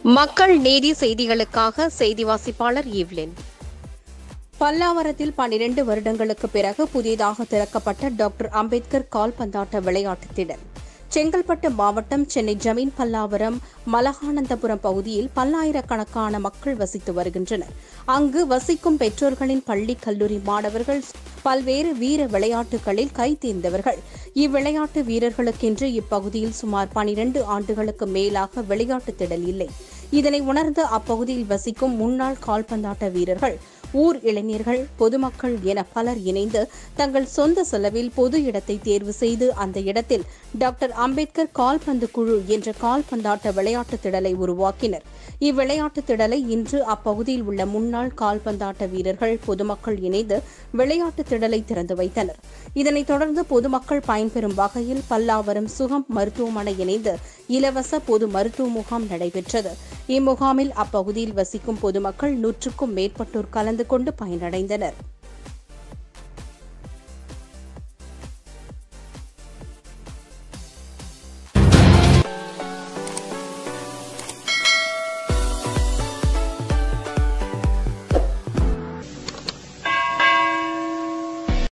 மக்கள் நீதி செய்திகளுக்காக செய்தி வாசிப்பாளர் ஈவ்லின். பல்லாவரத்தில் 12 வருடங்களுக்கு பிறகு புதிதாக திறக்கப்பட்ட டாக்டர் அம்பேத்கர் கால்பந்தாட்ட விளையாட்டுத் திடல். செங்கல்பட்டு மாவட்டம் சென்னை ஜமீன் பல்லாவரம் மலகானந்தபுரம் பகுதியில் பல்லாயிரக்கணக்கான மக்கள் வசித்து வருகின்றனர். அங்கு வசிக்கும் பெற்றோர்களின் பள்ளி கல்லூரி மாணவர்கள் பல்வேறு வீர விளையாட்டுகளில் கைதேர்ந்தவர்கள். இவ்விளையாட்டு வீரர்களுக்கென்று இப்பகுதியில் சுமார் 12 ஆண்டுகளுக்கு மேலாக விளையாட்டுத் திடல் இல்லை. இதனை உணர்ந்த அப்பகுதியில் வசிக்கும் முன்னாள் கால்பந்தாட்ட வீரர்கள், ஊர் இளைஞர்கள், பொதுமக்கள் என பலர் இணைந்து தங்கள் சொந்த செலவில் பொது இடத்தை தேர்வு செய்து அந்த இடத்தில் டாக்டர் அம்பேத்கர் கால்பந்து குழு என்ற கால்பந்தாட்ட விளையாட்டுத் திடலை உருவாக்கினர். இவ்விளையாட்டுத் திடலை இன்று அப்பகுதியில் உள்ள முன்னாள் கால்பந்தாட்ட வீரர்கள், பொதுமக்கள் இணைந்து விளையாட்டுத் திடலை திறந்து வைத்தனர். இதனைத் தொடர்ந்து பொதுமக்கள் பயன்பெறும் வகையில் பல்லாவரம் சுகம் மருத்துவமனை இணைந்து இலவச பொது மருத்துவ முகாம் நடைபெற்றது. இம்முகாமில் அப்பகுதியில் வசிக்கும் பொதுமக்கள் 100க்கும் மேற்பட்டோர் கலந்து கொண்டு பயனடைந்தனர்.